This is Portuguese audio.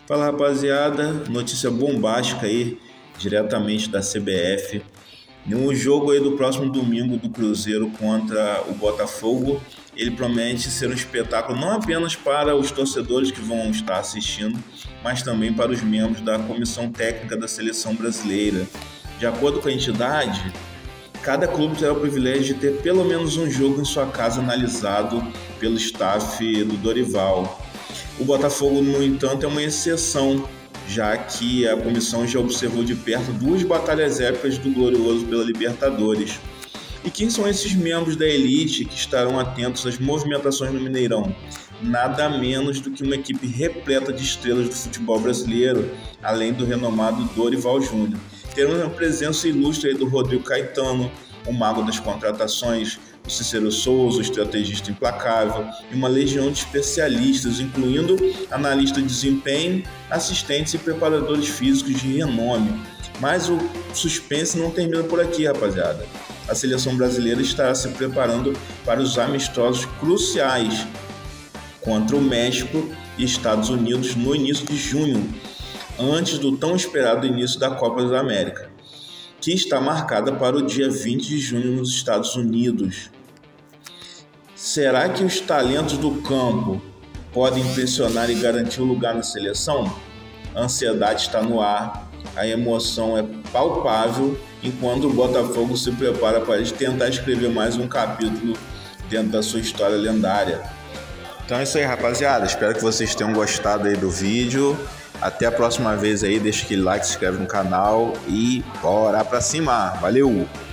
Fala rapaziada, notícia bombástica aí, diretamente da CBF. No jogo aí do próximo domingo do Cruzeiro contra o Botafogo, ele promete ser um espetáculo não apenas para os torcedores que vão estar assistindo, mas também para os membros da comissão técnica da seleção brasileira. De acordo com a entidade, cada clube terá o privilégio de ter pelo menos um jogo em sua casa analisado pelo staff do Dorival. O Botafogo, no entanto, é uma exceção, já que a comissão já observou de perto duas batalhas épicas do Glorioso pela Libertadores. E quem são esses membros da elite que estarão atentos às movimentações no Mineirão? Nada menos do que uma equipe repleta de estrelas do futebol brasileiro, além do renomado Dorival Júnior. Teremos a presença ilustre aí do Rodrigo Caetano, o mago das contratações, o Cícero Souza, o estrategista implacável, e uma legião de especialistas, incluindo analistas de desempenho, assistentes e preparadores físicos de renome. Mas o suspense não termina por aqui, rapaziada. A seleção brasileira estará se preparando para os amistosos cruciais contra o México e Estados Unidos no início de junho, antes do tão esperado início da Copa da América, que está marcada para o dia 20 de junho nos Estados Unidos. Será que os talentos do campo podem impressionar e garantir o lugar na seleção? A ansiedade está no ar, a emoção é palpável, enquanto o Botafogo se prepara para tentar escrever mais um capítulo dentro da sua história lendária. Então é isso aí, rapaziada. Espero que vocês tenham gostado aí do vídeo. Até a próxima vez aí, deixa aquele like, se inscreve no canal e bora pra cima. Valeu!